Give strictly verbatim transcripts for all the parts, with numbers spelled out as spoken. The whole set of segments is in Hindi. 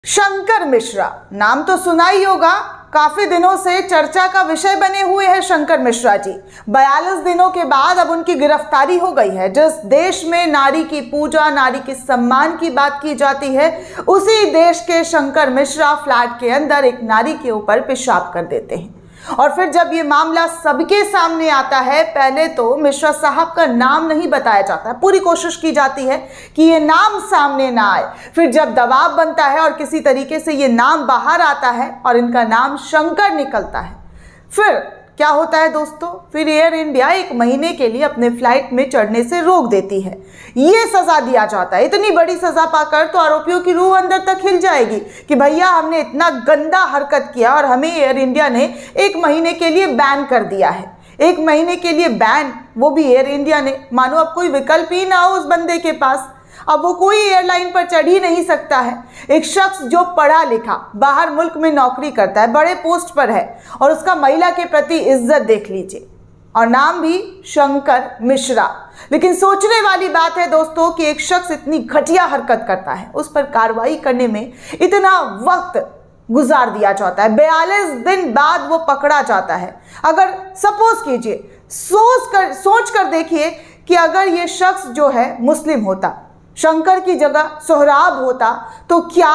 शंकर मिश्रा नाम तो सुना ही होगा। काफी दिनों से चर्चा का विषय बने हुए हैं शंकर मिश्रा जी। बयालीस दिनों के बाद अब उनकी गिरफ्तारी हो गई है। जिस देश में नारी की पूजा, नारी के सम्मान की बात की जाती है, उसी देश के शंकर मिश्रा फ्लैट के अंदर एक नारी के ऊपर पेशाब कर देते हैं। और फिर जब ये मामला सबके सामने आता है, पहले तो मिश्रा साहब का नाम नहीं बताया जाता है, पूरी कोशिश की जाती है कि ये नाम सामने ना आए। फिर जब दबाव बनता है और किसी तरीके से ये नाम बाहर आता है और इनका नाम शंकर निकलता है, फिर क्या होता है दोस्तों? फिर एयर इंडिया एक महीने के लिए अपने फ्लाइट में चढ़ने से रोक देती है। ये सजा दिया जाता है। इतनी बड़ी सजा पाकर तो आरोपियों की रूह अंदर तक हिल जाएगी कि भैया हमने इतना गंदा हरकत किया और हमें एयर इंडिया ने एक महीने के लिए बैन कर दिया है। एक महीने के लिए बैन, वो भी एयर इंडिया ने। मानो अब कोई विकल्प ही ना हो उस बंदे के पास। अब वो कोई एयरलाइन पर चढ़ ही नहीं सकता है। एक शख्स जो पढ़ा लिखा, बाहर मुल्क में नौकरी करता है, बड़े पोस्ट पर है, और उसका महिला के प्रति इज्जत देख लीजिए, और नाम भी शंकर मिश्रा। लेकिन सोचने वाली बात है दोस्तों कि एक शख्स इतनी घटिया हरकत करता है, उस पर कार्रवाई करने में इतना वक्त गुजार दिया जाता है। बयालीस दिन बाद वो पकड़ा जाता है। अगर सपोज कीजिए, सोच कर सोच कर देखिए कि अगर ये शख्स जो है मुस्लिम होता, शंकर की जगह सोहराब होता, तो क्या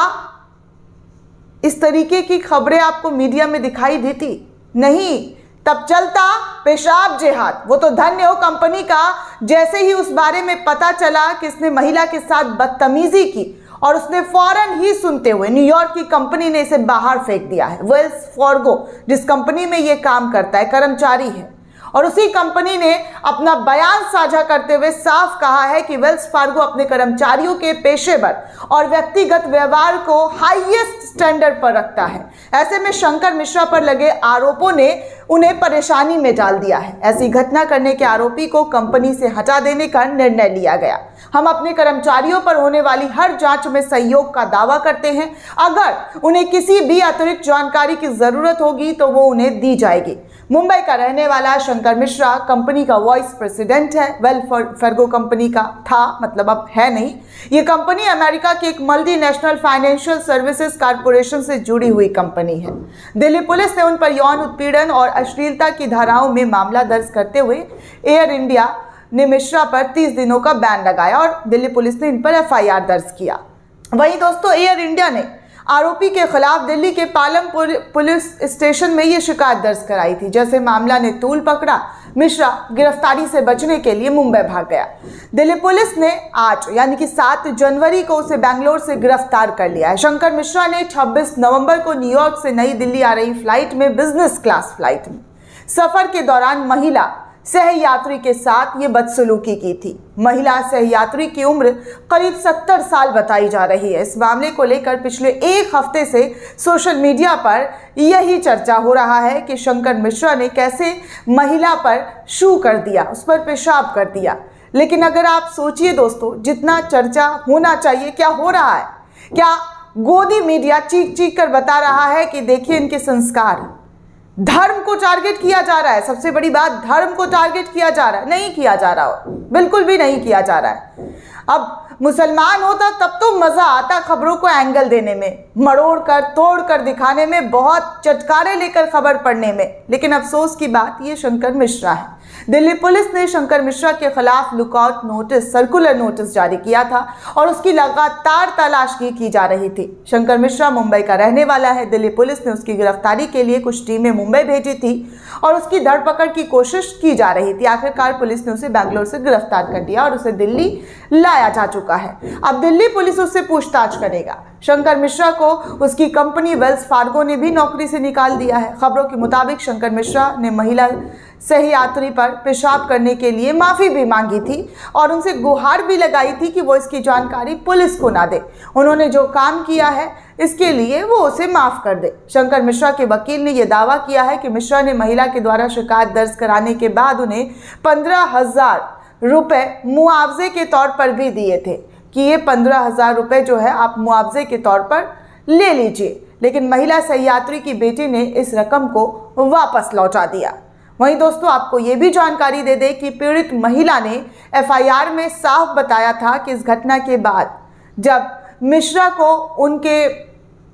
इस तरीके की खबरें आपको मीडिया में दिखाई देती? नहीं। तब चलता पेशाब जिहाद। वो तो धन्य हो कंपनी का, जैसे ही उस बारे में पता चला कि इसने महिला के साथ बदतमीजी की, और उसने फौरन ही सुनते हुए न्यूयॉर्क की कंपनी ने इसे बाहर फेंक दिया है। वेल्स फार्गो जिस कंपनी में ये काम करता है, कर्मचारी है, और उसी कंपनी ने अपना बयान साझा करते हुए साफ कहा है कि वेल्स फार्गो अपने कर्मचारियों के पेशेवर और व्यक्तिगत व्यवहार को हाईएस्ट स्टैंडर्ड पर रखता है। ऐसे में शंकर मिश्रा पर लगे आरोपों ने उन्हें परेशानी में डाल दिया है। ऐसी घटना करने के आरोपी को कंपनी से हटा देने का निर्णय लिया गया। हम अपने कर्मचारियों पर होने वाली हर जांच में सहयोग का दावा करते हैं। अगर उन्हें किसी भी अतिरिक्त जानकारी की जरूरत होगी तो वो उन्हें दी जाएगी। मुंबई का रहने वाला शंकर मिश्रा कंपनी का वाइस प्रेसिडेंट है। वेल फार्गो कंपनी का था, मतलब अब है नहीं। ये कंपनी अमेरिका की एक मल्टीनेशनल फाइनेंशियल सर्विसेज कारपोरेशन से जुड़ी हुई कंपनी है। दिल्ली पुलिस ने उन पर यौन उत्पीड़न और अश्लीलता की धाराओं में मामला दर्ज करते हुए एयर इंडिया ने मिश्रा पर तीस दिनों का बैन लगाया और दिल्ली पुलिस ने इन पर एफ आई आर दर्ज किया। वहीं दोस्तों, एयर इंडिया ने आरोपी के खिलाफ दिल्ली के पालम पुलिस स्टेशन में ये शिकायत दर्ज कराई थी। जैसे मामला ने तूल पकड़ा, मिश्रा गिरफ्तारी से बचने के लिए मुंबई भाग गया। दिल्ली पुलिस ने आज यानी कि सात जनवरी को उसे बेंगलोर से गिरफ्तार कर लिया है। शंकर मिश्रा ने छब्बीस नवंबर को न्यूयॉर्क से नई दिल्ली आ रही फ्लाइट में, बिजनेस क्लास फ्लाइट में, सफर के दौरान महिला सहयात्री के साथ ये बदसलूकी की थी। महिला सहयात्री की उम्र करीब सत्तर साल बताई जा रही है। इस मामले को लेकर पिछले एक हफ्ते से सोशल मीडिया पर यही चर्चा हो रहा है कि शंकर मिश्रा ने कैसे महिला पर शू कर दिया, उस पर पेशाब कर दिया। लेकिन अगर आप सोचिए दोस्तों, जितना चर्चा होना चाहिए, क्या हो रहा है? क्या गोदी मीडिया चीख चीख कर बता रहा है कि देखिए इनके संस्कार? धर्म को टारगेट किया जा रहा है। सबसे बड़ी बात, धर्म को टारगेट किया जा रहा है। नहीं किया जा रहा, बिल्कुल भी नहीं किया जा रहा है। अब मुसलमान होता तब तो मजा आता खबरों को एंगल देने में, मरोड़ कर तोड़ कर दिखाने में, बहुत चटकारे लेकर खबर पढ़ने में। लेकिन अफसोस की बात, ये शंकर मिश्रा है। दिल्ली पुलिस ने शंकर मिश्रा के खिलाफ लुकआउट नोटिस, सर्कुलर नोटिस जारी किया था और उसकी लगातार तलाश की, की जा रही थी। शंकर मिश्रा मुंबई का रहने वाला है। दिल्ली पुलिस ने उसकी गिरफ्तारी के लिए कुछ टीमें मुंबई भेजी थी और उसकी धरपकड़ की कोशिश की जा रही थी। आखिरकार पुलिस ने उसे बेंगलोर से गिरफ्तार कर दिया और उसे दिल्ली लाया जा चुका है। अब दिल्ली पुलिस उससे पूछताछ करेगा। शंकर मिश्रा को उसकी कंपनी वेल्स फार्गो ने भी नौकरी से निकाल दिया है। खबरों के मुताबिक शंकर मिश्रा ने महिला सहयात्री पर पेशाब करने के लिए माफ़ी भी मांगी थी और उनसे गुहार भी लगाई थी कि वो इसकी जानकारी पुलिस को ना दे। उन्होंने जो काम किया है इसके लिए वो उसे माफ़ कर दे। शंकर मिश्रा के वकील ने यह दावा किया है कि मिश्रा ने महिला के द्वारा शिकायत दर्ज कराने के बाद उन्हें पंद्रह हजार रुपये मुआवजे के तौर पर भी दिए थे कि ये पंद्रह हजार रुपये जो है आप मुआवजे के तौर पर ले लीजिए। लेकिन महिला सहयात्री की बेटी ने इस रकम को वापस लौटा दिया। वहीं दोस्तों, आपको ये भी जानकारी दे दें कि पीड़ित महिला ने एफ आई आर में साफ बताया था कि इस घटना के बाद जब मिश्रा को उनके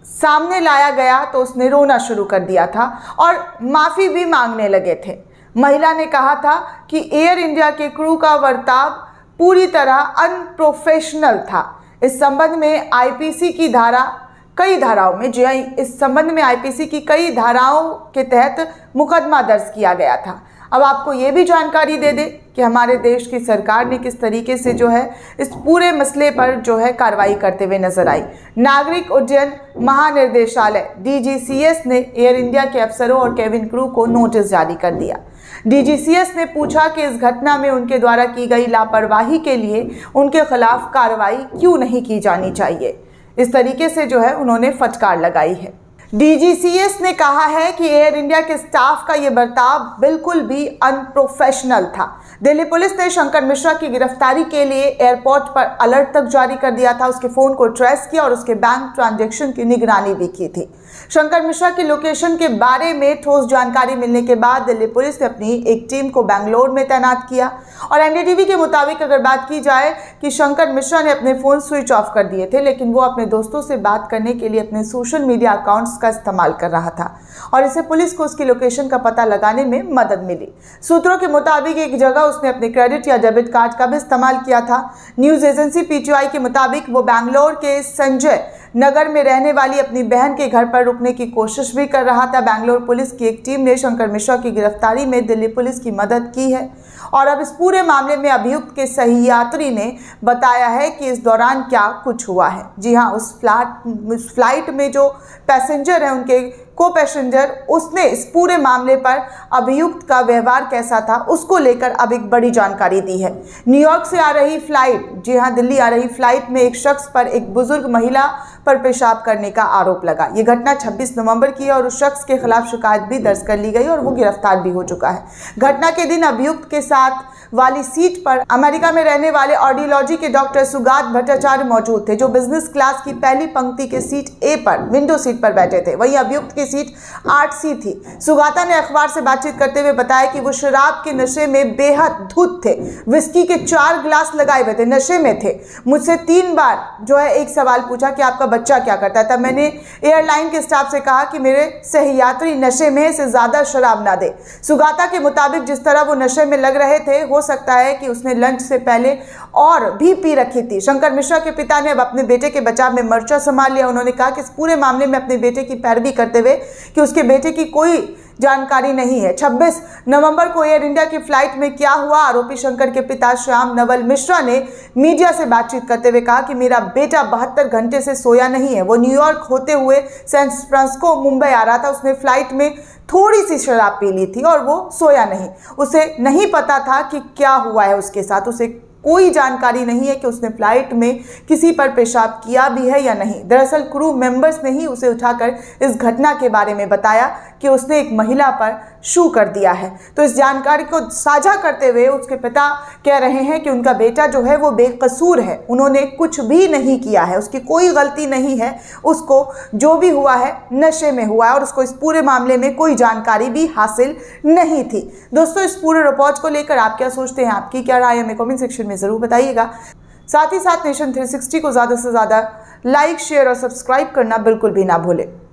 सामने लाया गया तो उसने रोना शुरू कर दिया था और माफ़ी भी मांगने लगे थे। महिला ने कहा था कि एयर इंडिया के क्रू का बर्ताव पूरी तरह अनप्रोफेशनल था। इस संबंध में आईपीसी की धारा कई धाराओं में जी इस संबंध में आईपीसी की कई धाराओं के तहत मुकदमा दर्ज किया गया था। अब आपको ये भी जानकारी दे दें कि हमारे देश की सरकार ने किस तरीके से जो है इस पूरे मसले पर जो है कार्रवाई करते हुए नजर आई। नागरिक उड्डयन महानिदेशालय डीजीसीएस ने एयर इंडिया के अफसरों और केबिन क्रू को नोटिस जारी कर दिया। डीजीसीएस ने पूछा कि इस घटना में उनके द्वारा की गई लापरवाही के लिए उनके खिलाफ कार्रवाई क्यों नहीं की जानी चाहिए। इस तरीके से जो है उन्होंने फटकार लगाई है। डीजीसीएस ने कहा है कि एयर इंडिया के स्टाफ का ये बर्ताव बिल्कुल भी अनप्रोफेशनल था। दिल्ली पुलिस ने शंकर मिश्रा की गिरफ्तारी के लिए एयरपोर्ट पर अलर्ट तक जारी कर दिया था। उसके फ़ोन को ट्रेस किया और उसके बैंक ट्रांजैक्शन की निगरानी भी की थी। शंकर मिश्रा की लोकेशन के बारे में ठोस जानकारी मिलने के बाद दिल्ली पुलिस ने अपनी एक टीम को बेंगलोर में तैनात किया और एनडीटीवी के मुताबिक अगर बात की जाए कि शंकर मिश्रा ने अपने फ़ोन स्विच ऑफ कर दिए थे, लेकिन वो अपने दोस्तों से बात करने के लिए अपने सोशल मीडिया अकाउंट्स का इस्तेमाल कर रहा था और इससे पुलिस को उसकी लोकेशन का पता लगाने में मदद मिली। सूत्रों के मुताबिक एक जगह उसने अपने क्रेडिट या डेबिट कार्ड का भी इस्तेमाल किया था। न्यूज़ एजेंसी पीटीआई के मुताबिक वो बेंगलोर के संजय नगर में रहने वाली अपनी बहन के घर पर रुकने की कोशिश भी कर रहा था। बेंगलोर पुलिस की एक टीम ने शंकर मिश्रा की गिरफ्तारी में दिल्ली पुलिस की मदद की है और अब इस पूरे मामले में अभियुक्त के सही यात्री ने बताया है कि इस दौरान क्या कुछ हुआ है। जी हाँ, उस फ्लाइट उस फ्लाइट में जो पैसेंजर हैं, उनके को पैसेंजर, उसने इस पूरे मामले पर अभियुक्त का व्यवहार कैसा था उसको लेकर अब एक बड़ी जानकारी दी है। न्यूयॉर्क से आ रही फ्लाइट, जी हाँ दिल्ली आ रही फ्लाइट में एक शख्स पर एक बुजुर्ग महिला पर पेशाब करने का आरोप लगा। ये घटना छब्बीस नवंबर की है और उस शख्स के खिलाफ शिकायत भी दर्ज कर ली गई और वो गिरफ्तार भी हो चुका है। घटना के दिन अभियुक्त के साथ वाली सीट पर अमेरिका में रहने वाले ऑडियोलॉजी के डॉक्टर सुगात भट्टाचार्य मौजूद थे, जो बिजनेस क्लास की पहली पंक्ति के सीट ए पर विंडो सीट पर बैठे थे। वहीं अभियुक्त की सीट आठ सी थी। सुगाता ने अखबार से बातचीत करते हुए बताया कि वो शराब के नशे में बेहद धुत थे, विस्की के चार ग्लास लगाए हुए थे, नशे में थे। मुझसे तीन बार जो है एक सवाल पूछा कि आपका बच्चा क्या करता है। तब मैंने एयरलाइन के स्टाफ से कहा कि मेरे सहयात्री नशे में से ज्यादा शराब ना दे। सुगाता के मुताबिक जिस तरह वो नशे में लग रहे थे, हो सकता है कि उसने लंच से पहले और भी पी रखी थी। शंकर मिश्रा के पिता ने अब अपने बेटे के बचाव में मोर्चा संभाल लिया। उन्होंने कहा कि इस पूरे मामले में अपने बेटे की पैरवी करते हुए कि उसके बेटे की कोई जानकारी नहीं है। छब्बीस नवंबर को एयर इंडिया की फ्लाइट में क्या हुआ, आरोपी शंकर के पिता श्याम नवल मिश्रा ने मीडिया से बातचीत करते हुए कहा कि मेरा बेटा बहत्तर घंटे से सोया नहीं है। वो न्यूयॉर्क होते हुए सैन फ्रांसिस्को मुंबई आ रहा था। उसने फ्लाइट में थोड़ी सी शराब पी ली थी और वो सोया नहीं। उसे नहीं पता था कि क्या हुआ है उसके साथ। उसे कोई जानकारी नहीं है कि उसने फ्लाइट में किसी पर पेशाब किया भी है या नहीं। दरअसल क्रू मेंबर्स ने ही उसे उठाकर इस घटना के बारे में बताया कि उसने एक महिला पर शू कर दिया है। तो इस जानकारी को साझा करते हुए उसके पिता कह रहे हैं कि उनका बेटा जो है वो बेकसूर है, उन्होंने कुछ भी नहीं किया है, उसकी कोई गलती नहीं है, उसको जो भी हुआ है नशे में हुआ है और उसको इस पूरे मामले में कोई जानकारी भी हासिल नहीं थी। दोस्तों, इस पूरे रिपोर्ट को लेकर आप क्या सोचते हैं, आपकी क्या राय है, हमें कमेंट सेक्शन में ज़रूर बताइएगा। साथ ही साथ नेशन थ्री सिक्सटी को ज़्यादा से ज़्यादा लाइक, शेयर और सब्सक्राइब करना बिल्कुल भी ना भूलें।